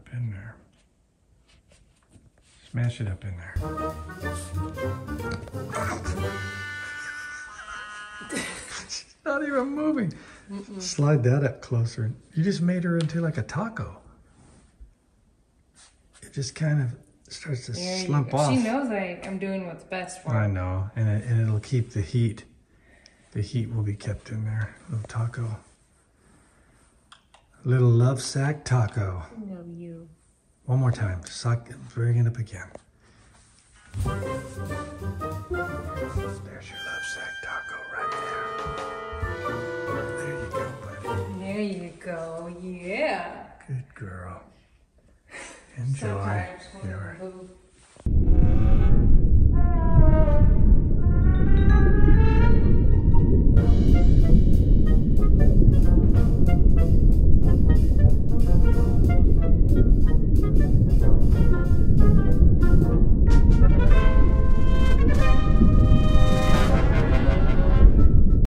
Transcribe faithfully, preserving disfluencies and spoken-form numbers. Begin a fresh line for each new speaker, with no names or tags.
up in there. Smash it up in there. She's not even moving. Mm-mm. Slide that up closer. You just made her into like a taco. It just kind of starts to there slump off.
She knows I, I'm doing what's best for her.
I know, and, it, and it'll keep the heat. The heat will be kept in there. Little taco. Little love sack taco.
I love you.
One more time. Suck it, bring it up again. There's your love sack taco right there. There you go, buddy.
There you go. Yeah.
Good girl. Enjoy.
So tired.
Your